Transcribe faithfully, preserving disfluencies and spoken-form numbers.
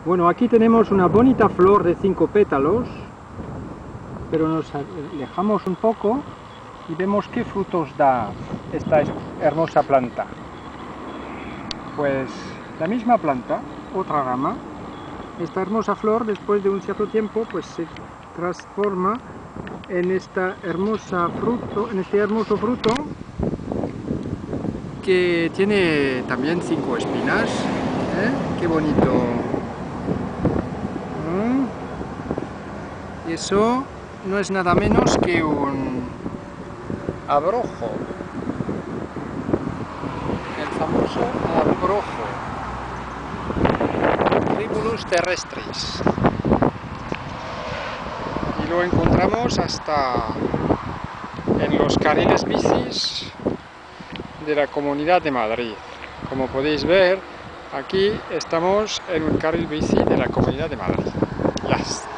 Bueno, aquí tenemos una bonita flor de cinco pétalos, pero nos alejamos un poco y vemos qué frutos da esta hermosa planta. Pues la misma planta, otra rama. Esta hermosa flor, después de un cierto tiempo, pues se transforma en esta hermosa fruto, en este hermoso fruto que tiene también cinco espinas. ¿Eh? Qué bonito. ¿Mm? Y eso no es nada menos que un abrojo, el famoso abrojo, Tribulus terrestris. Y lo encontramos hasta en los carriles bicis de la Comunidad de Madrid. Como podéis ver, aquí estamos en un carril bici de la Comunidad de Madrid. Ya está.